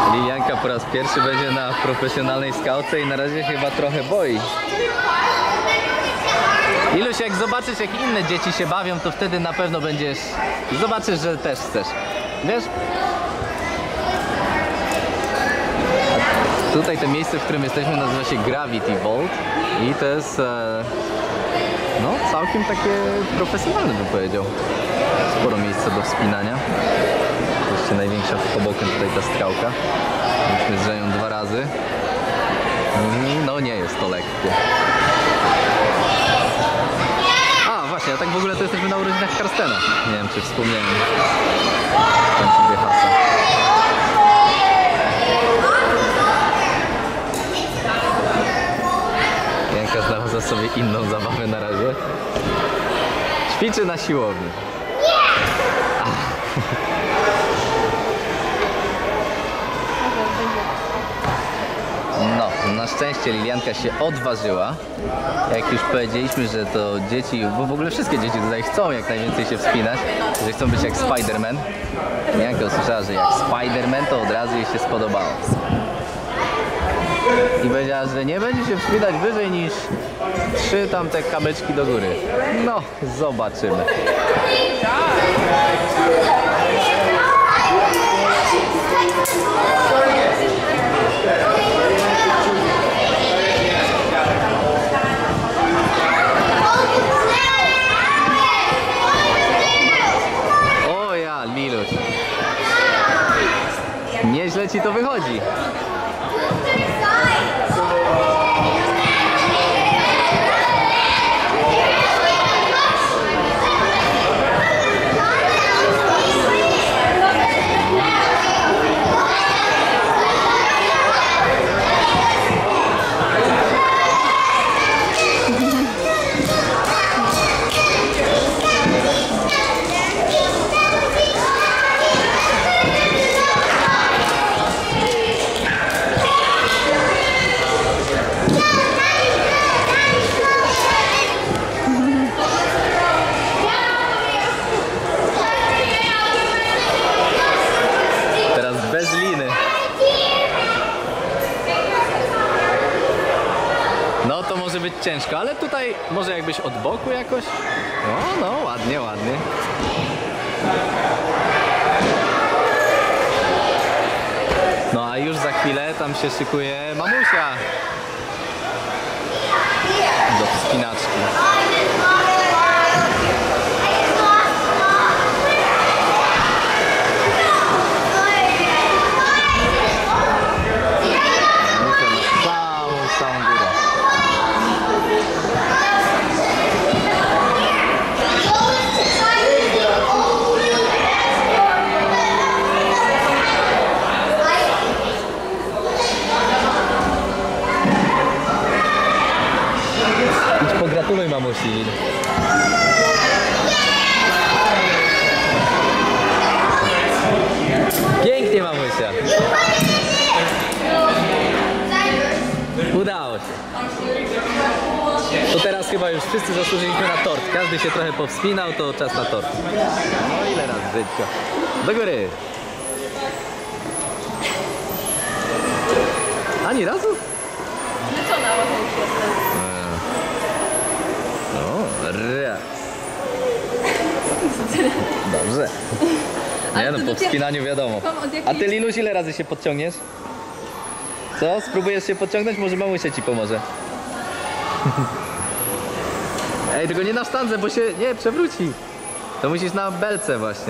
Lilianka po raz pierwszy będzie na profesjonalnej skałce i na razie chyba trochę boi. Iluś, jak zobaczysz, jak inne dzieci się bawią, to wtedy na pewno będziesz... Zobaczysz, że też chcesz. Wiesz? Tutaj to miejsce, w którym jesteśmy, nazywa się Gravity Vault i to jest no całkiem takie profesjonalne, bym powiedział. Sporo miejsca do wspinania. Jeszcze największa w Hoboken tutaj ta skałka. Myśmy z Żenią 2 razy. I no nie jest to lekkie. A właśnie, a tak w ogóle to jesteśmy na urodzinach Karstena. Nie wiem, czy wspomniałem. Tam sobie hasa. Janka znalazła sobie inną zabawę na razie. Ćwiczy na siłowni. No, na szczęście Lilianka się odważyła. Jak już powiedzieliśmy, że to dzieci, bo w ogóle wszystkie dzieci tutaj chcą jak najwięcej się wspinać, że chcą być jak Spider-Man. Lilianka usłyszała, że jak Spider-Man, to od razu jej się spodobało. I powiedziała, że nie będzie się wspinać wyżej niż 3 tamte kamyczki do góry. No, zobaczymy. O ja, Liluś. Nieźle ci to wychodzi. No to może być ciężko, ale tutaj może jakbyś od boku jakoś? No, ładnie, ładnie. No a już za chwilę tam się szykuje mamusia do wspinaczki. Pogratuluj mamusi. Pięknie, mamusia. Udało się. To teraz chyba już wszyscy zasłużyliśmy na tort. Każdy się trochę powspinał, to czas na tort. No ile raz życia. Do góry. Ani razu? Raz. Dobrze. Nie no, po wspinaniu wiadomo. A ty, Liluś, ile razy się podciągniesz? Co? Spróbujesz się podciągnąć? Może mamusia ci pomoże. Ej, tylko nie na sztandze, bo się nie przewróci. To musisz na belce właśnie.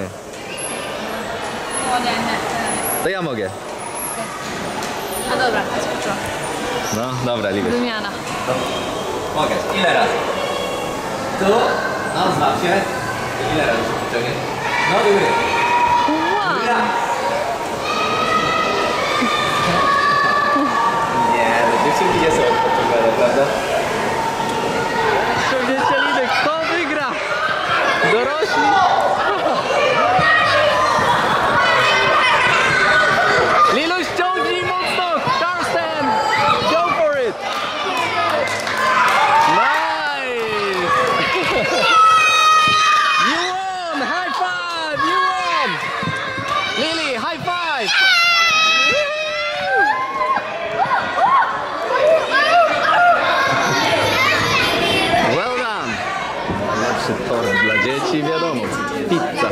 To ja mogę. A dobra, to skoczyła. No, dobra, Liluś. Wymiana. Mogę. Ile razy? Tu, no znam się. Ile razy się pociągniesz? No do góry. Wow. Nie, no dziewczynki nie są odpoczywane, prawda? Ściągnięcie liny, kto wygra? Dorośli? Liluś, ściągnij mocno! Karsten! Go for it! You won! High five! You won! Lily, high five! ci wiadomo, pizza.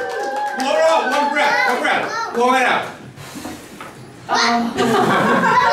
One breath. Blow it out.